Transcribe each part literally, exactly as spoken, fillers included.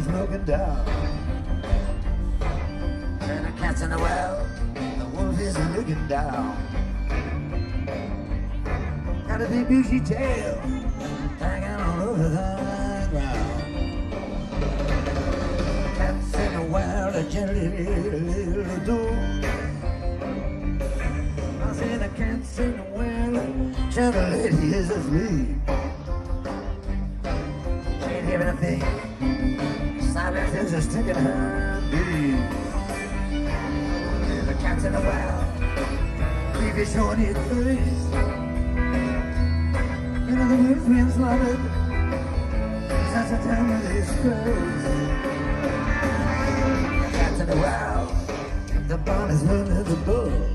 smoking down. And the cat's in the well, the wolf is looking down. Got a big bushy tail hanging all over the ground. Cat's in the well, a jelly door. I say the cat's in the well, tell the lady is asleep. She ain't hearing a thing, silence is a stick in her deep. The cat's in the well, leave it showing its face. You know the wolf's been slaughtered, such a time of disgrace. The cat's in the well, the barn is full of the bull.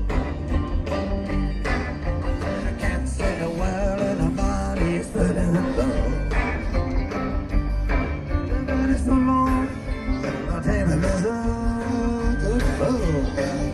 The cat's in the well and the body is full of the bull. The bed is so long, the table is all the full.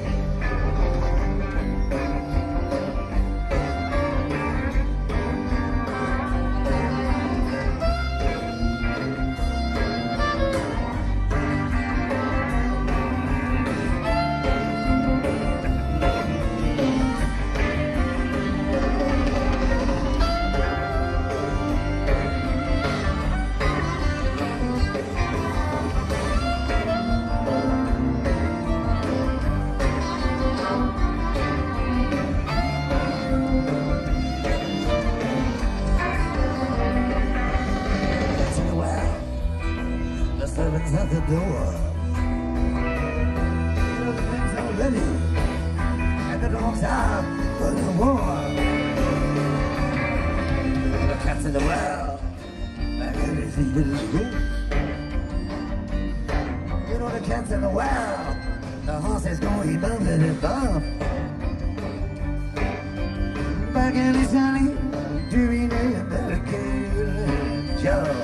At the door, you know the things are ready, and the dogs are for the war. The cat's in the well, and everything is good. You know the cat's in the well, the horse is going bump and bump. Back in his alley, doing a medicated job.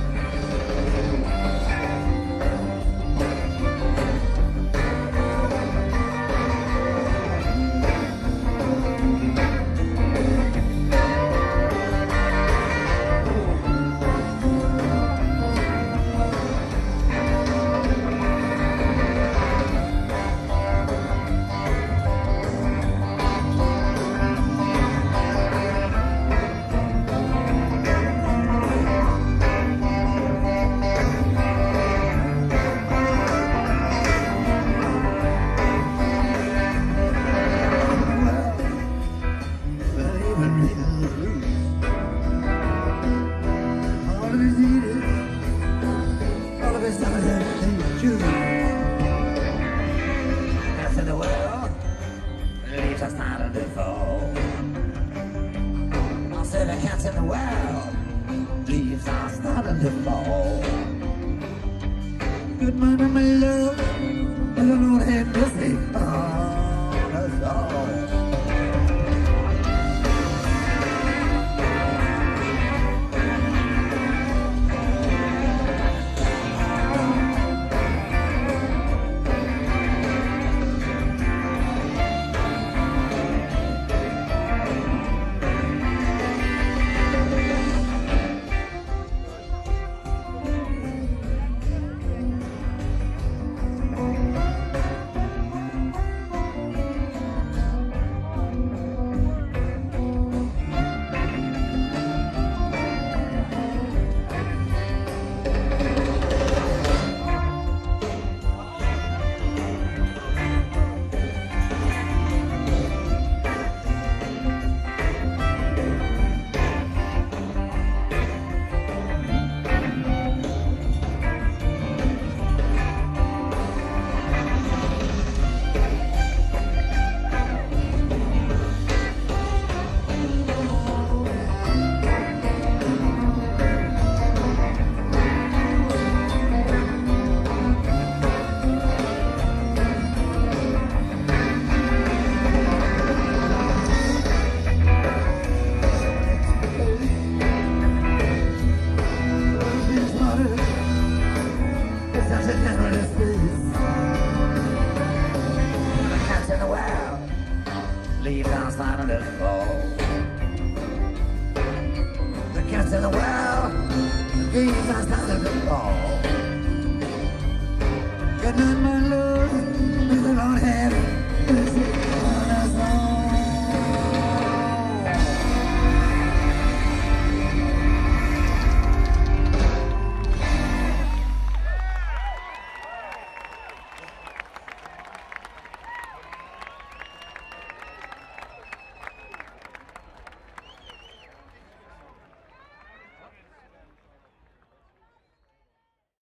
Good morning, my love, and the Lord have mercy on us all. Leave down slide on the floor. The cat's in the well. Leave down slide on the floor. got none, my love.